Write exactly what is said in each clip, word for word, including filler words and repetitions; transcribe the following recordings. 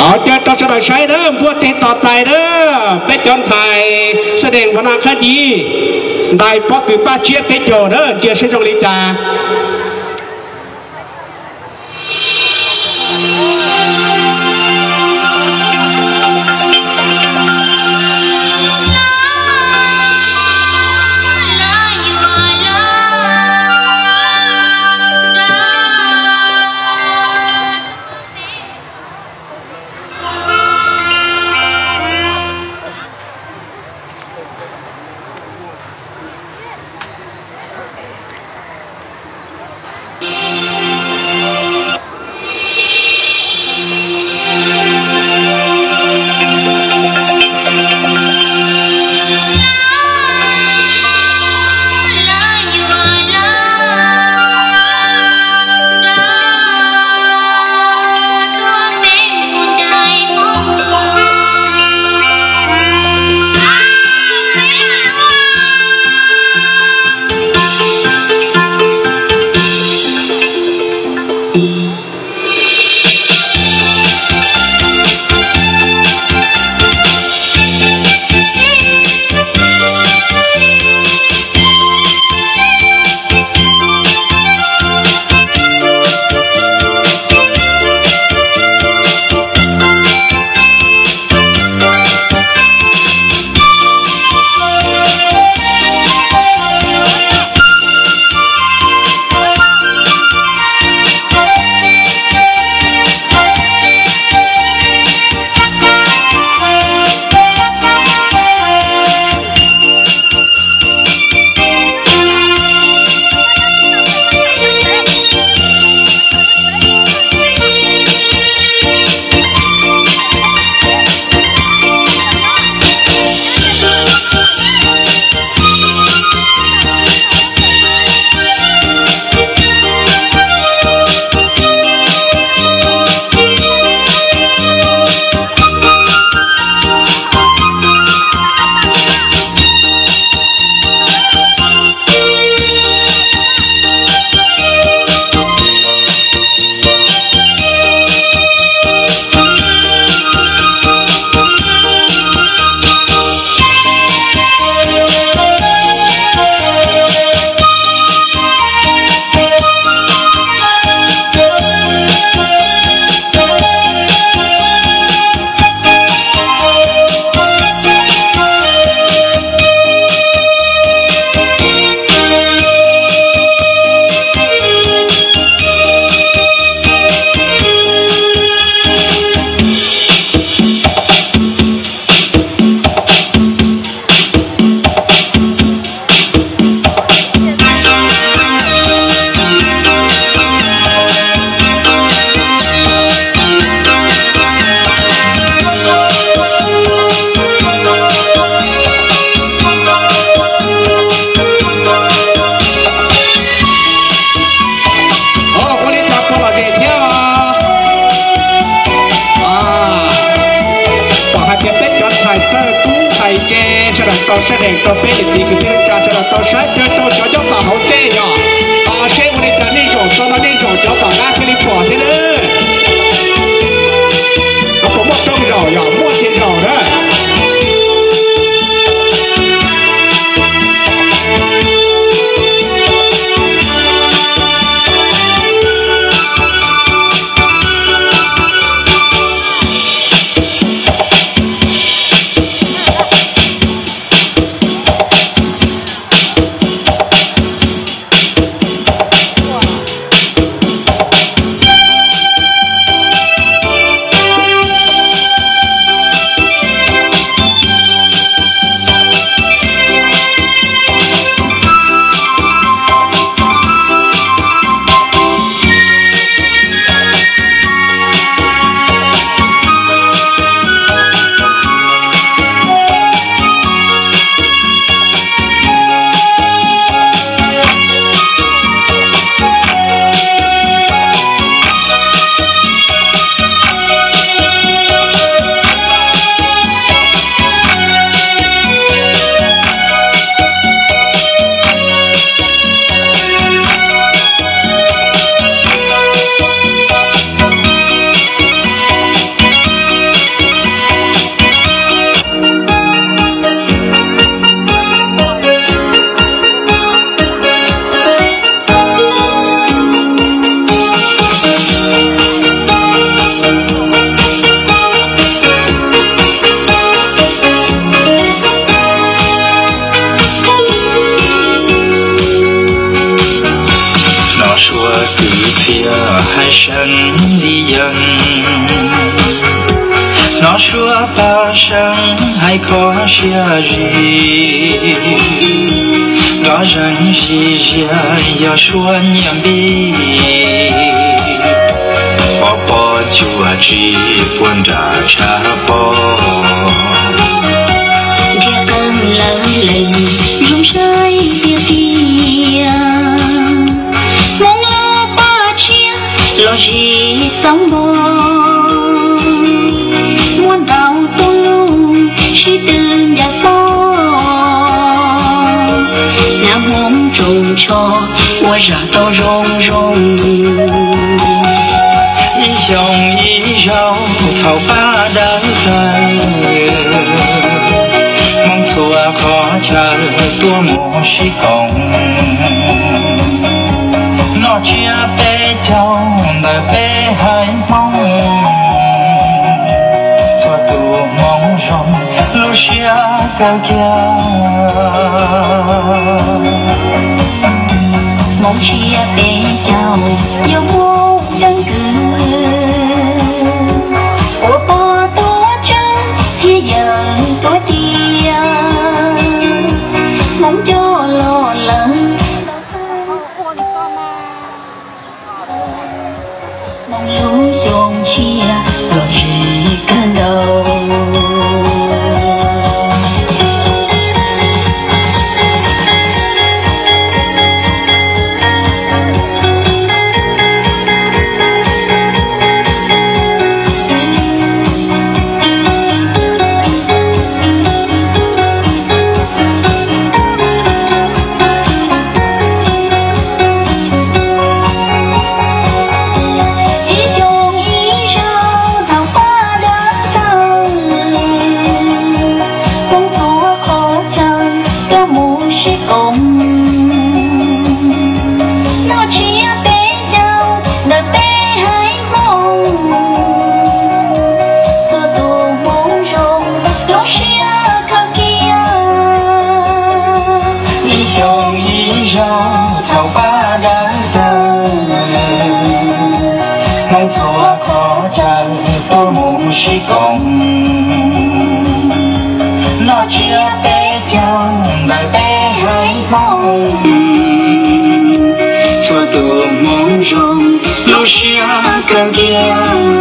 ở trên trong số đời say đó vua tiền tọt tài đó bé chọn thầyแสดงวรรณคดีได้เพราะคือป้าเชียบเพชรโจเด้อเจียเชจงลีจาtao sẽ đèn tao bé thì cứ thế cha cho là tao sẽ chơi tao cho cho tao hậu tê nhở tao sẽ muốn đi chơi đi rồi tao nói đi rồi cho tao ra cái đi bỏ thế nữa tao cũng mất trong rồi nhở mua tiền rồi đó chúa ta sang hay khó xia gì gõ răng gì ra giờ xua nhầm đi bỏ bỏ chúa chỉ buồn trả trả bỏ gia cơn lỡ lệnh rung rơi tia tia mong lo ba chia lo gì sống bò muốn đau tôi luôn chỉ từ nhà phố nam hôm trùng cho qua ra tao rong rong ý chồng ý rau thảo ba đã khai mong thua khó chờ tua mùa sĩ công nó chia bé châu đời bé hai mong cho tụ mong rong lúc xia cao kia mong chia bé châu yêu vô đơn cử ô bò tố trắng thế giờ tối tia mong cho lo lắng mong lũ dòng chia rồi gì cơn đầu sĩ công nó chia bé chăng đời bé hai mong cho từ mong rong nó xia càng kia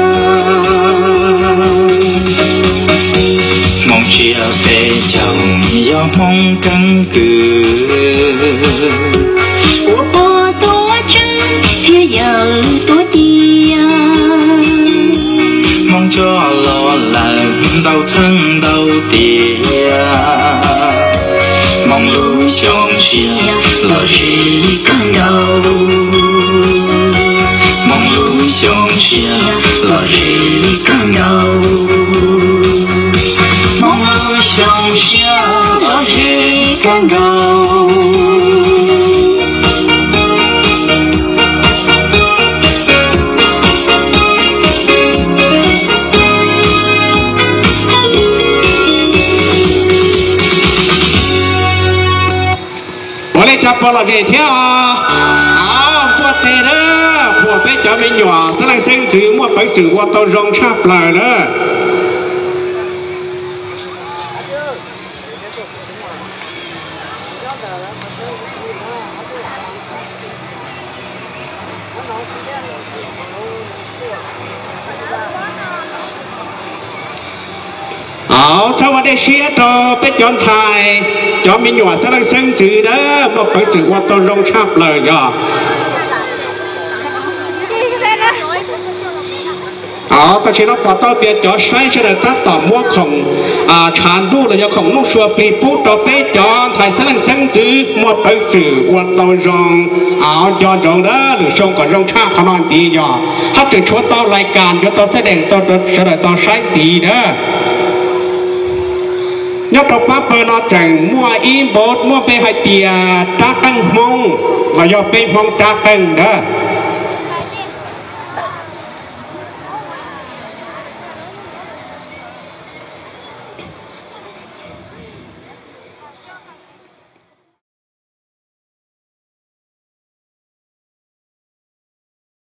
mong chia bé chăng do mong căn cứ của bò tố trắng thế giờ tối tia mong cho lo lắng đau thân đau tìa mong lưu chồng chia lo gì càng đau mong lưu chồng chia lo gì càng đau mong lưu chồng chia lo gì càng đau chắp vào là gì thế à áo qua tê đó của bé cho mình nhỏ sẽ là sinh chữ một bánh chữ qua tàu rong chắp lại đó áo sauวันนี้เชียร์ต่อไปจอนชายจอมมีหนวดสลังเส้นจืดเด้อบอกไปสื่อว่าตัวรงชับเลยย่ออ๋อตอนนี้เราพอต่อเปลี่ยนจอใช้เฉลยตัดต่อมั่วของอ่าชานดูเลยของลูกชัวปีปูต่อไปจอนชายสลังเส้นจืดมั่วไปสื่อว่าตัวรงอ๋อยอนรงเด้อหรือชงก่อนรงชับขนอนตีย่อถ้าถึงช่วงต่อรายการเดี๋ยวต่อแสดงต่อเฉลยต่อใช้ตีเด้อยกตัวป้าเปิดนอจังมัวอีโบดมัวไปให้เตียตาตั้งมงเรายอเป็นมงตาตั้งเด้อ